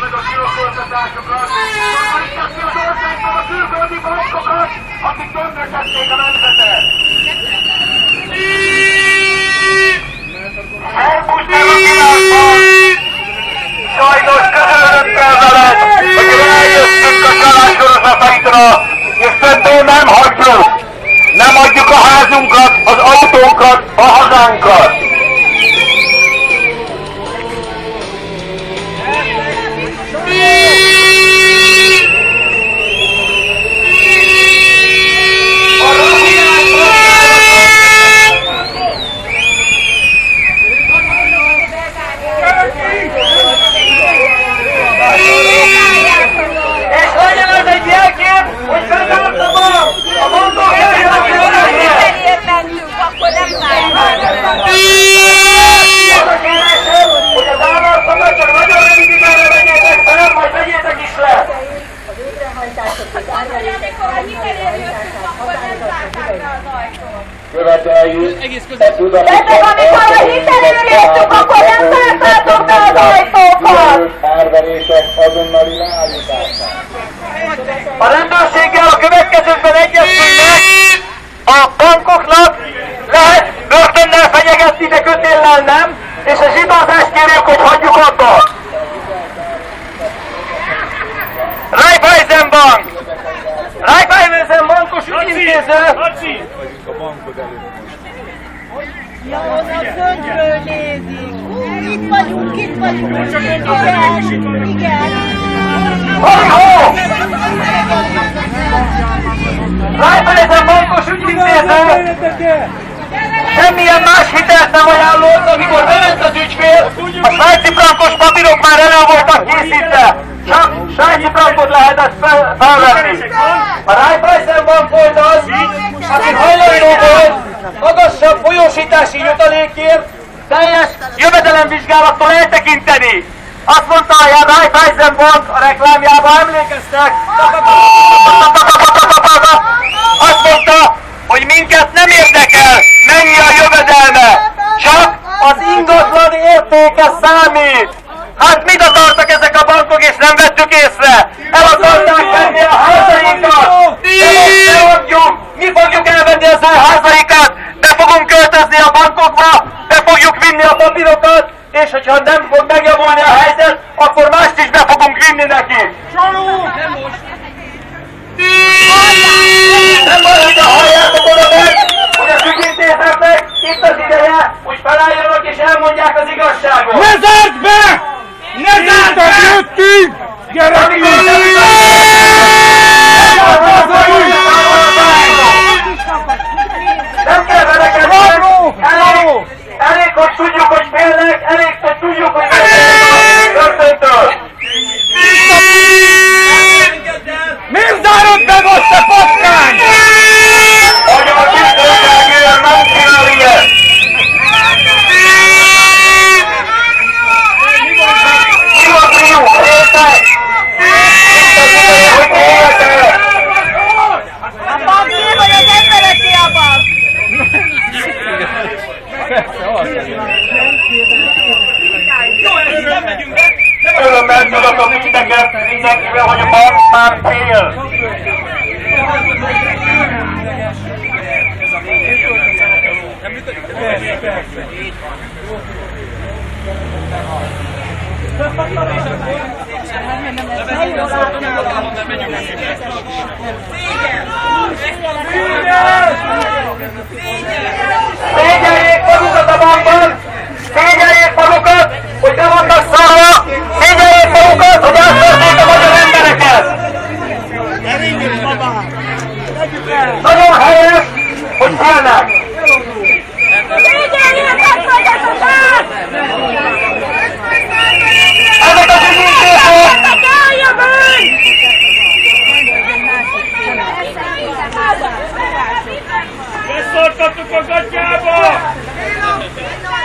meg a kiroszoltatásokat, szorítani az országban a külföldi bankokat, akik tönkretették a nemzetet. Elpusztál a világban! Sajnos közölöttel veled, hogy eljöttünk a családsorozataidra, és többé nem hagyjuk! Nem adjuk a házunkat, az autónkat, a hazánkat! És legyen ez egy jelkép, hogy fennállt a bank! A bankok akkor nem várjuk. Az a kérésem, hogy az államszokat csak nagyon rövid időre vegyétek fel, majd vegyétek is le! A végrehajtásokhoz Amikor a hitelére jöttünk, akkor nem zárták be az ajtót. Követeljük a Ezek, amikor a hitelére jöttünk, akkor nem zártátok be az ajtókat! árverések azonnali leállítását. A rendőrséggel a következőkben egyeztünk, a bankoknak lehet börtönnel fenyegetni, de kötéllel nem, és a zsidózást kérjük, hogy hagyjuk abba. Raiffeisen Bank! Raiffeisen Bankos ügyintéző! Ja, onnan földről nézik. Itt vagyunk. Igen. Ho! Raiffeisen Bankos ügyintéző! Semmilyen más hitelt nem ajánlott, amikor bement az ügyfél, a svájci frankos papírok már elő voltak készítve. Csak svájci frankot lehetett felvenni. A Raiffeisen Bank volt az, aki hajlandó volt magasabb folyósítási jutalékért teljes jövedelemvizsgálattól eltekinteni. Azt mondta a Raiffeisen Bank a reklámjában, emlékeztek? Azt mondta, hogy minket nem érdekel, mennyi a jövedelme, csak az ingatlan értéke számít. Hát mit akartak ezek a bankok, és nem vettük észre? El akarták venni a házainkat! Ne adjuk! Mi fogjuk elvenni az ő házaikat! Be fogunk költözni a bankokba, be fogjuk vinni a papírokat, és hogyha nem fog megjavulni a helyzet, akkor mást is be fogunk vinni neki! Nem baj, hogy a halljátok oda meg, hogy a ügyintézetnek itt az ideje, hogy felálljanak és elmondják az igazságot! Ne zárd be! Ne zárd be! Jöttünk! Gyerekünk! Nem kell verekedni! Elég, hogy tudjuk, hogy félnek, elég, hogy tudjuk, hogy történtől! Miért zárod be most, te patkány? Hogy a tisztőségével nem csinál ilyet! Mi van, fiú? Értek? Itt az ideje, hogy éljetek! A banké vagy az embereké a bank? Örömmel tudatom mindenkivel, hogy a bank már fél! Szégyeljék magukat a bankban! Szégyeljék magukat, hogy be vannak szarva! Szégyeljék magukat, hogy elszörték a magyar embereket! Nagyon helyes, hogy félnek! Ezek az ügyintézők! Beszortatok a gatyába!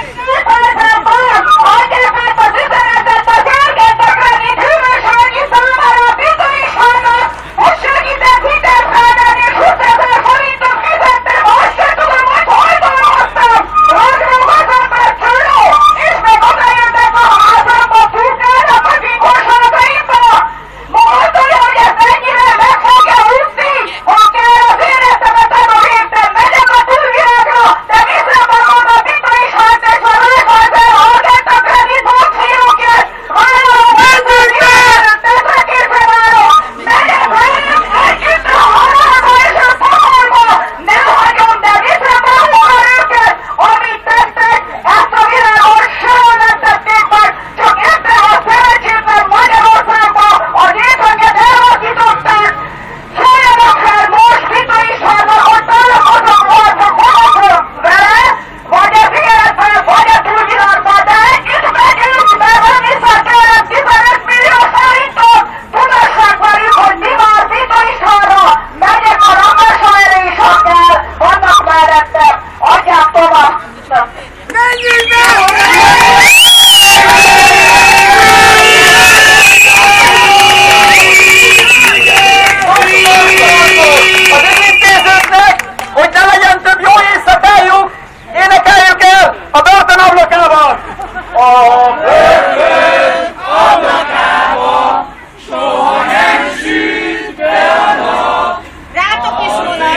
ablakába, soha nem süt be a nap. Rátok is vonat,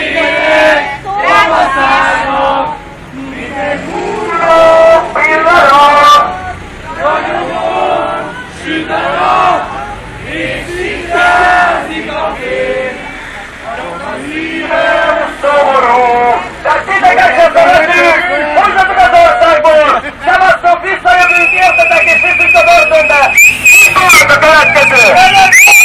Ravaszának, minden hulló pillanat, ragyogón süt a nap, és szintázik a fény, csak a szívem szomorú. Tehát titeket szeretünk! Hozzatok az országból! Szevasztok, visszajövünk, értetek és viszünk a börtönbe! Itt a következő!